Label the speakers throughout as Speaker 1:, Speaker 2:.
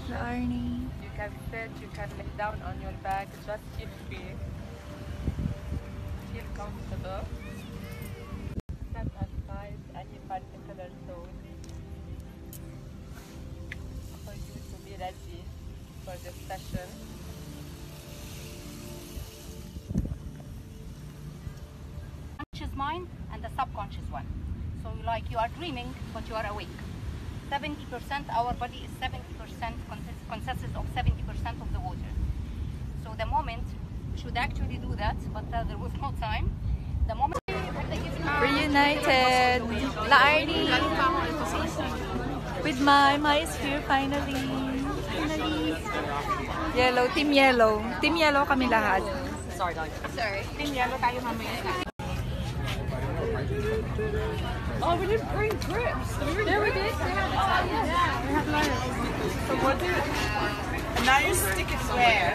Speaker 1: Arnie.
Speaker 2: You can sit, you can lay down on your back, just feel free. Feel comfortable. Set aside any particular thought for you to be ready for this session.
Speaker 3: Conscious mind and the subconscious one. So like you are dreaming, but you are awake. 70%, our body is 70%, consists of 70% of the water. So the moment, we should actually do that, but there was no time. The moment
Speaker 1: Reunited! La Arnie! With Ma is here finally. Yellow, team yellow. Team yellow kami lahat.
Speaker 3: Sorry.
Speaker 2: Team yellow tayo mamaya. Oh, we didn't bring grips. There we did. Oh, yeah. We have loads. So what do and now you stick it where?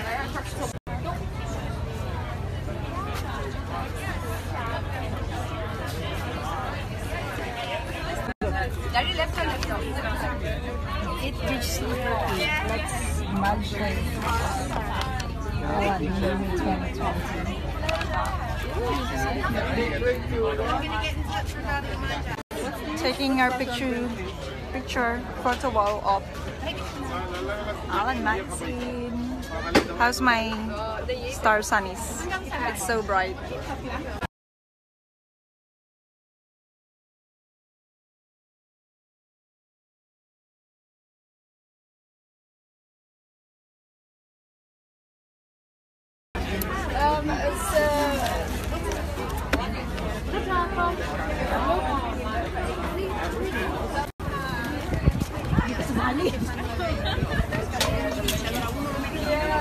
Speaker 1: It reached let's imagine. Taking our picture photo wall of Alan Maxine. How's my star sunnies? It's so bright.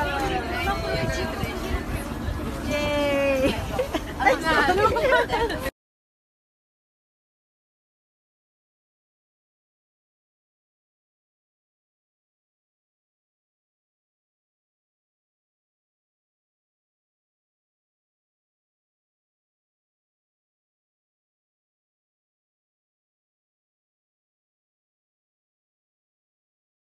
Speaker 1: Yay!